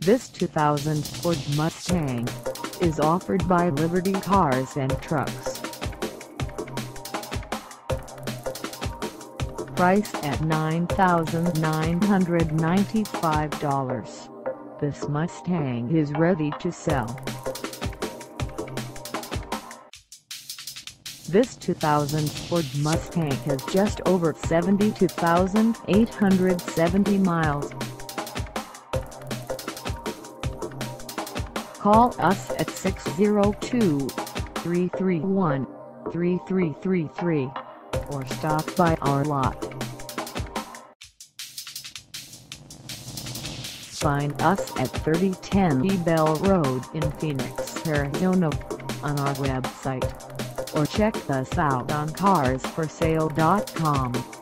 This 2000 Ford Mustang is offered by Liberty Cars and Trucks. Price at $9,995. This Mustang is ready to sell. This 2000 Ford Mustang has just over 72,870 miles. Call us at 602-331-3333 or stop by our lot. Find us at 3010 Bell Road in Phoenix, Arizona on our website, or check us out on carsforsale.com.